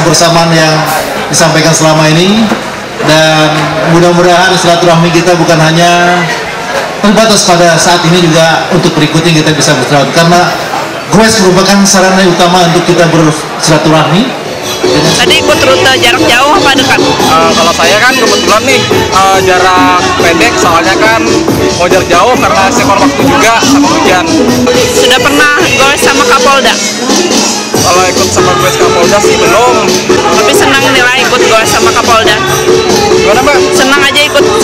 kebersamaan yang disampaikan selama ini, dan mudah-mudahan silaturahmi kita bukan hanya terbatas pada saat ini, juga untuk berikutnya kita bisa bersilaturahmi, karena goes merupakan sarana utama untuk kita bersilaturahmi. Tadi ikut rute jarak jauh apa dekat? Kalau saya kan kebetulan nih jarak pendek, soalnya kan mau jarak jauh karena sekor waktu juga sama hujan. Sudah pernah goes sama Kapolda? Kalau ikut sama goes Kapolda sih belum. Tapi senang nilai ikut goes sama Kapolda? Gimana Mbak? Senang aja ikut